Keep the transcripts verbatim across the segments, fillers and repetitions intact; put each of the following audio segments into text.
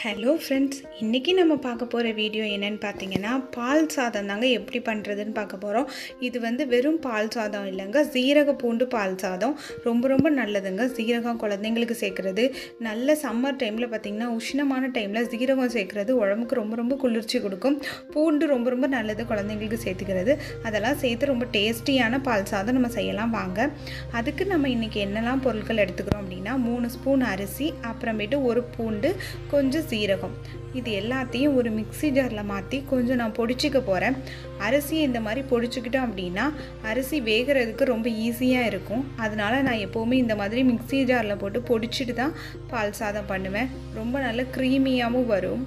Hello friends, இன்றைக்கி நம்ம பார்க்க போகிற வீடியோ என்னென்னு பார்த்தீங்கன்னா, பால் சாதம் தாங்க எப்படி பண்ணுறதுன்னு பார்க்க போகிறோம். இது வந்து வெறும் பால் சாதம் இல்லைங்க, சீரக பூண்டு பால் சாதம். ரொம்ப ரொம்ப நல்லதுங்க. சீரகம் குழந்தைங்களுக்கு சேர்க்குறது நல்ல சம்மர் டைமில் பார்த்திங்கன்னா, உஷ்ணமான டைமில் சீரகம் சேர்க்குறது உடம்புக்கு ரொம்ப ரொம்ப குளிர்ச்சி கொடுக்கும். பூண்டு ரொம்ப ரொம்ப நல்லது குழந்தைங்களுக்கு சேர்த்துக்கிறது. அதெல்லாம் சேர்த்து ரொம்ப டேஸ்டியான பால் சாதம் நம்ம செய்யலாம் வாங்க. அதுக்கு நம்ம இன்றைக்கி என்னெல்லாம் பொருட்கள் எடுத்துக்கிறோம் அப்படின்னா, மூணு ஸ்பூன் அரிசி, அப்புறமேட்டு ஒரு பூண்டு, கொஞ்சம் சீரகம், இது எல்லாத்தையும் ஒரு மிக்ஸி ஜாரில் மாற்றி கொஞ்சம் நான் பொடிச்சிக்க போகிறேன். அரிசியை இந்த மாதிரி பொடிச்சிக்கிட்டோம் அப்படின்னா அரிசி வேகிறதுக்கு ரொம்ப ஈஸியாக இருக்கும். அதனால் நான் எப்போவுமே இந்த மாதிரி மிக்ஸி ஜாரில் போட்டு பொடிச்சிட்டு தான் பால் சாதம் பண்ணுவேன். ரொம்ப நல்ல க்ரீமியாகவும் வரும்.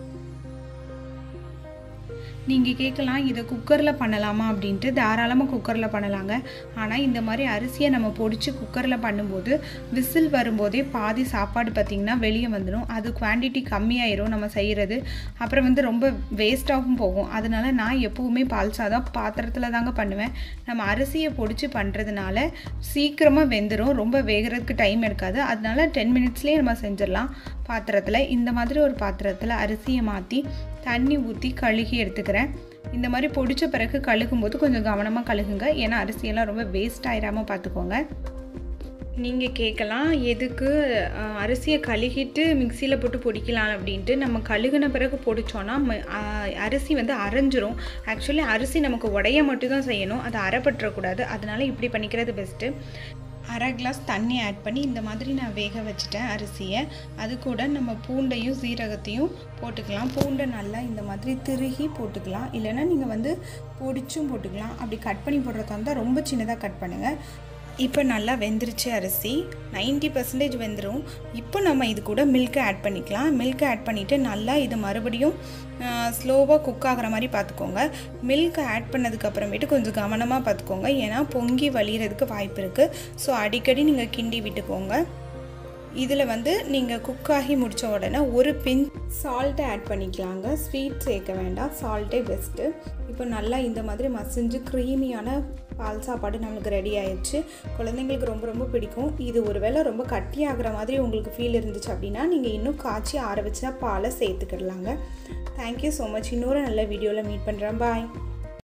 நீங்கள் கேட்கலாம், இதை குக்கரில் பண்ணலாமா அப்படின்ட்டு. தாராளமாக குக்கரில் பண்ணலாங்க. ஆனால் இந்த மாதிரி அரிசியை நம்ம பொடிச்சு குக்கரில் பண்ணும்போது விசில் வரும்போதே பாதி சாப்பாடு பார்த்திங்கன்னா வெளியே வந்துடும். அது குவான்டிட்டி கம்மியாயிரும் நம்ம செய்கிறது. அப்புறம் வந்து ரொம்ப வேஸ்ட்டாகவும் போகும். அதனால நான் எப்போவுமே பால் சாதம் பாத்திரத்தில் தாங்க பண்ணுவேன். நம்ம அரிசியை பொடிச்சு பண்ணுறதுனால சீக்கிரமாக வெந்துடும், ரொம்ப வேகிறதுக்கு டைம் எடுக்காது. அதனால டென் மினிட்ஸ்லேயே நம்ம செஞ்சிடலாம். பாத்திரத்தில் இந்த மாதிரி ஒரு பாத்திரத்தில் அரிசியை மாற்றி தண்ணி ஊற்றி கழுகி எடுத்துக்கிறேன். இந்த மாதிரி பொடிச்ச பிறகு கழுகும் போது கொஞ்சம் கவனமாக கழுகுங்க, ஏன்னா அரிசியெல்லாம் ரொம்ப வேஸ்ட் ஆயிடாமல் பார்த்துக்கோங்க. நீங்கள் கேட்கலாம், எதுக்கு அரிசியை கழுகிட்டு மிக்சியில் போட்டு பொடிக்கலாம் அப்படின்ட்டு. நம்ம கழுகுன பிறகு பொடிச்சோன்னா அரிசி வந்து அரைஞ்சிரும். ஆக்சுவலி அரிசி நமக்கு உடைய மட்டும் தான் செய்யணும், அதை அரைப்பற்றக்கூடாது. அதனால் இப்படி பண்ணிக்கிறது பெஸ்ட்டு. அரை கிளாஸ் தண்ணி ஆட் பண்ணி இந்த மாதிரி நான் வேக வச்சுட்டேன் அரிசியை. அது கூட நம்ம பூண்டையும் சீரகத்தையும் போட்டுக்கலாம். பூண்டை நல்லா இந்த மாதிரி திருகி போட்டுக்கலாம், இல்லைன்னா நீங்கள் வந்து பொடிச்சும் போட்டுக்கலாம். அப்படி கட் பண்ணி போடுறதா இருந்தால் ரொம்ப சின்னதாக கட் பண்ணுங்கள். இப்போ நல்லா வெந்துருச்சு அரிசி, நைன்ட்டி பர்சன்டேஜ் வெந்துடும். இப்போ நம்ம இது கூட மில்க்கை ஆட் பண்ணிக்கலாம். மில்க்கை ஆட் பண்ணிவிட்டு நல்லா இது மறுபடியும் ஸ்லோவாக குக் ஆகிற மாதிரி பார்த்துக்கோங்க. மில்க்கை ஆட் பண்ணதுக்கப்புறமேட்டு கொஞ்சம் கவனமாக பார்த்துக்கோங்க, ஏன்னா பொங்கி வலிகிறதுக்கு வாய்ப்பு இருக்குது. ஸோ அடிக்கடி நீங்கள் கிண்டி விட்டுக்கோங்க. இதில் வந்து நீங்கள் குக் ஆகி முடித்த உடனே ஒரு பிஞ்ச் சால்ட்டை ஆட் பண்ணிக்கலாங்க. ஸ்வீட் சேர்க்க வேண்டாம், சால்ட்டே பெஸ்ட்டு. இப்போ நல்லா இந்த மாதிரி மசிஞ்சு க்ரீமியான பால் சாப்பாடு நம்மளுக்கு ரெடி ஆயிடுச்சு. குழந்தைங்களுக்கு ரொம்ப ரொம்ப பிடிக்கும். இது ஒரு வேளை ரொம்ப கட்டி ஆகிற மாதிரி உங்களுக்கு ஃபீல் இருந்துச்சு அப்படின்னா நீங்கள் இன்னும் காய்ச்சி ஆற வச்சா பாலை சேர்த்துக்கிடலாங்க. Thank you so much. இன்னொரு நல்ல வீடியோவில் மீட் பண்ணுறேன். பாய்.